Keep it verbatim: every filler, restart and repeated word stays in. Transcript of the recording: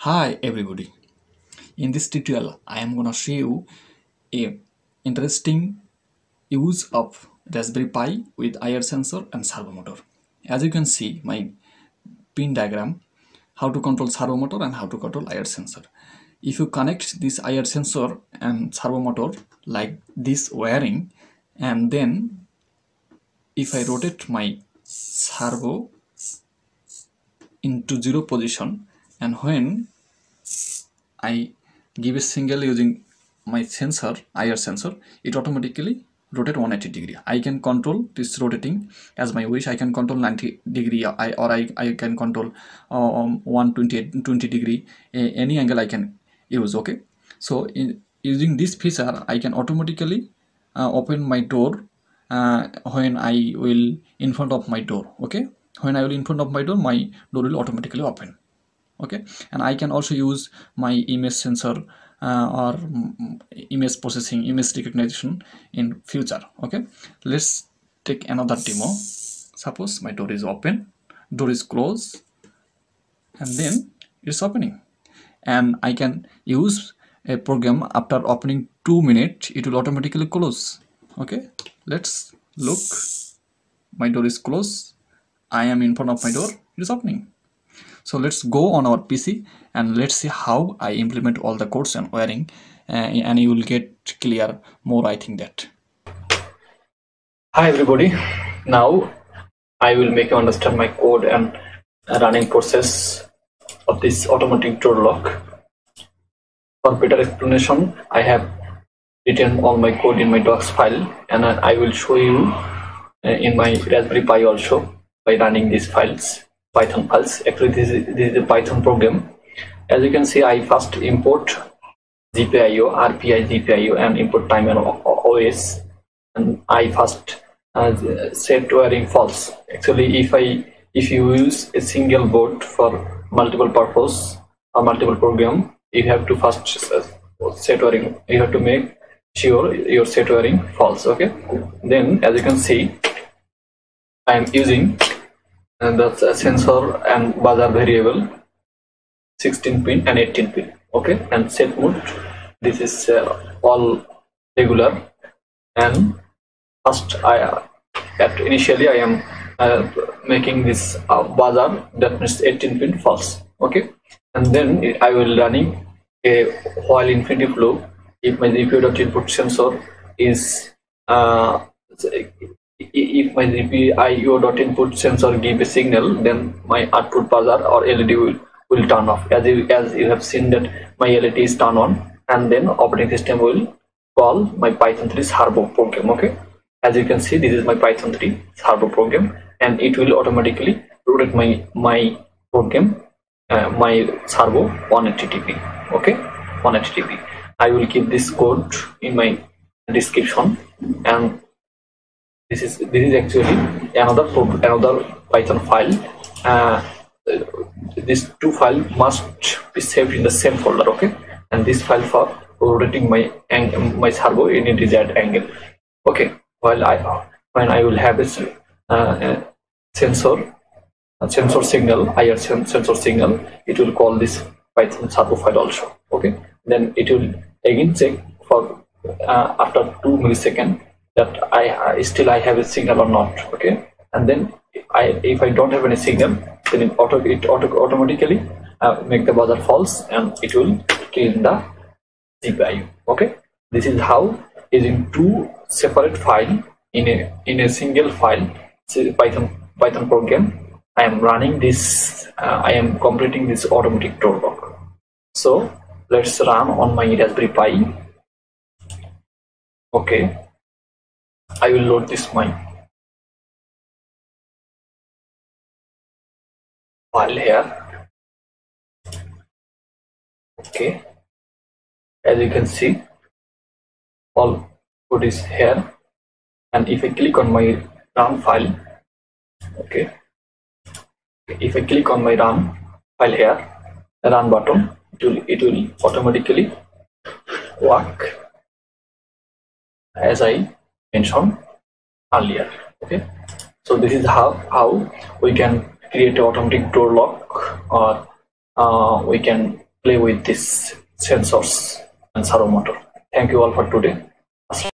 Hi everybody. In this tutorial I am gonna show you a interesting use of Raspberry Pi with I R sensor and servo motor. As you can see my pin diagram, how to control servo motor and how to control I R sensor. If you connect this I R sensor and servo motor like this wiring, and then if I rotate my servo into zero position, and when I give a signal using my sensor, I R sensor, it automatically rotate one hundred eighty degree. I can control this rotating as my wish. I can control ninety degree, I, or I, I can control um, one hundred twenty degree, uh, any angle I can use. Okay, so in using this feature I can automatically uh, open my door uh, when I will in front of my door. Okay, when I will in front of my door, my door will automatically open. Okay, and I can also use my image sensor uh, or mm, image processing, image recognition in future. Okay, let's take another demo. Suppose my door is open, door is closed, and then it's opening, and I can use a program. After opening two minutes it will automatically close. Okay, let's look. My door is closed, I am in front of my door, it is opening. So let's go on our P C and let's see how I implement all the codes and wiring, uh, and you will get clear more, I think that. Hi everybody, now I will make you understand my code and running process of this automatic door lock. For better explanation, I have written all my code in my docs file, and I will show you in my Raspberry Pi also by running these files. Python files. Actually this is, this is a Python program. As you can see, I first import G P I O, R P I G P I O, and import time and O S, and I first uh, set wiring false. Actually if I if you use a single board for multiple purpose or multiple program, you have to first set wiring, you have to make sure your set wiring false. Okay, then as you can see I am using and that's a sensor and buzzer variable, sixteen pin and eighteen pin. Okay, and set mode, this is uh, all regular, and first I uh, at initially I am uh, making this uh, buzzer, that means eighteen pin false. Okay, and then I will running a while infinity loop. If my G P I O input sensor is uh, if my G P I O input sensor give a signal, then my output buzzer or L E D will, will turn off. As you, as you have seen that my L E D is turned on, and then operating system will call my Python three servo program. Okay, as you can see, this is my Python three servo program, and it will automatically rotate my my program, uh, my servo one hundred eighty degree. Okay, one hundred eighty degree. I will keep this code in my description, and this is this is actually another another Python file. Uh, these two files must be saved in the same folder. Okay, and this file for rotating my my servo in a desired angle. Okay, while I when I will have this uh, sensor a sensor signal, I R sensor signal, it will call this Python servo file also. Okay, then it will again check for uh, after two milliseconds that I uh, still I have a signal or not. Okay, and then I if I don't have any signal, then it auto it auto automatically uh, make the buzzer false, and it will kill the G P I O. Okay, this is how using two separate file in a in a single file Python Python program I am running this. Uh, I am completing this automatic door lock. So let's run on my Raspberry Pi. Okay, I will load this my file here. Okay, as you can see, all code is here, and if I click on my run file, okay, if I click on my run file here, the run button, it will it will automatically work as I mentioned earlier. Okay, so this is how how we can create an automatic door lock, or uh, we can play with these sensors and servo motor. Thank you all for today.